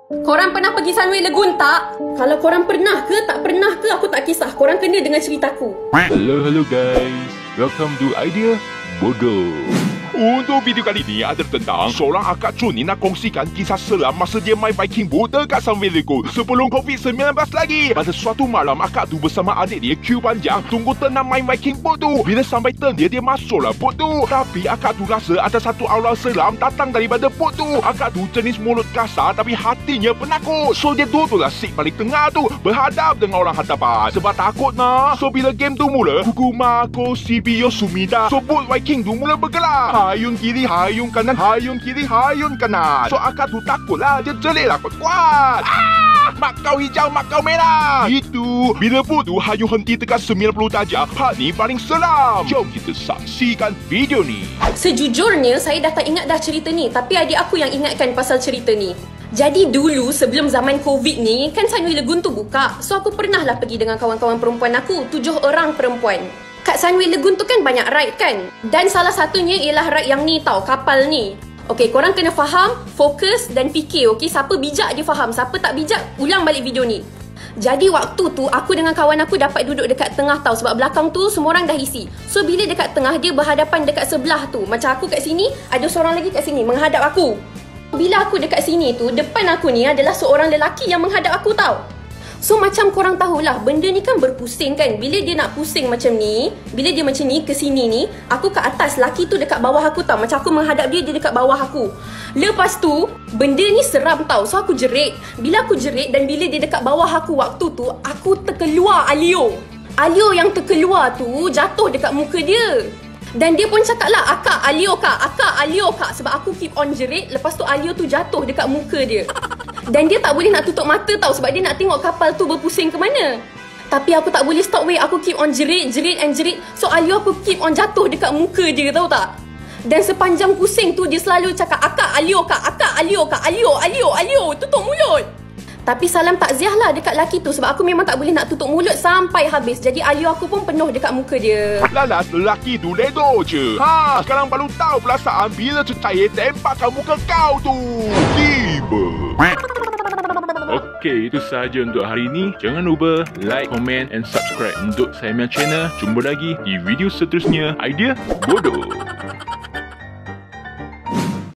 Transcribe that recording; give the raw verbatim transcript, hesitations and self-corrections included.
Korang pernah pergi Sunway Lagoon tak? Kalau korang pernah ke tak pernah ke aku tak kisah. Korang kena dengar ceritaku. Hello, hello guys. Welcome to Idea Bodoh. Untuk video kali ni ada tentang seorang akak cun ni nak kongsikan kisah seram masa dia main Viking boat dekat Sunway Lagoon sebelum covid sembilan belas lagi. Pada suatu malam, akak tu bersama adik dia queue panjang tunggu turn nak main Viking boat tu. Bila sampai turn dia, dia masuklah boat tu. Tapi akak tu rasa ada satu aura seram datang daripada boat tu. Akak tu jenis mulut kasar tapi hatinya penakut. So dia duduklah seat paling tengah tu berhadap dengan orang hadapan sebab takut nak. So bila game tu mula, Kukumako Shibio Sumida. So boat Viking tu mula bergerak. Hayun kiri, hayun kanan, hayun kiri, hayun kanan. So akak tu takutlah, dia jeliklah kuat-kuat. Ah! Makau hijau, makau merah. Itu bila boat tu hayun henti dekat sembilan puluh darjah. Part ni paling seram. Jom kita saksikan video ni. Sejujurnya saya dah tak ingat dah cerita ni, tapi adik aku yang ingatkan pasal cerita ni. Jadi dulu sebelum zaman Covid ni kan Sunway Lagoon tu buka. So aku pernah lah pergi dengan kawan-kawan perempuan aku, tujuh orang perempuan. Kat Sunway Lagoon tu kan banyak ride kan. Dan salah satunya ialah ride yang ni tau, kapal ni. Okay, korang kena faham, fokus dan fikir. Okay, siapa bijak dia faham, siapa tak bijak ulang balik video ni. Jadi waktu tu aku dengan kawan aku dapat duduk dekat tengah tau, sebab belakang tu semua orang dah isi. So bila dekat tengah, dia berhadapan dekat sebelah tu. Macam aku kat sini, ada seorang lagi kat sini menghadap aku. Bila aku dekat sini tu, depan aku ni adalah seorang lelaki yang menghadap aku tau. So macam korang tahulah, benda ni kan berpusing kan. Bila dia nak pusing macam ni, bila dia macam ni ke sini ni, aku kat atas, laki tu dekat bawah aku tau. Macam aku menghadap dia, dia dekat bawah aku. Lepas tu, benda ni seram tau. So aku jerit. Bila aku jerit dan bila dia dekat bawah aku waktu tu, aku terkeluar alio. Alio yang terkeluar tu jatuh dekat muka dia. Dan dia pun cakap lah, akak alio kak, akak alio kak. Sebab aku keep on jerit, lepas tu alio tu jatuh dekat muka dia. Dan dia tak boleh nak tutup mata tau, sebab dia nak tengok kapal tu berpusing ke mana. Tapi aku tak boleh stop weh, aku keep on jerit, jerit and jerit. So alio aku keep on jatuh dekat muka dia, tahu tak? Dan sepanjang pusing tu dia selalu cakap, akak alio kak, akak alio kak, alio, alio, alio, tutup mulut. Tapi salam takziah lah dekat laki tu, sebab aku memang tak boleh nak tutup mulut sampai habis. Jadi alio aku pun penuh dekat muka dia. Lalas lelaki tu ledo je. Ha, sekarang baru tahu perasaan bila cecair tempakkan muka kau tu. Tiba. Okey, itu sahaja untuk hari ini. Jangan lupa like, komen and subscribe untuk Seramnya channel. Jumpa lagi di video seterusnya Idea Bodoh.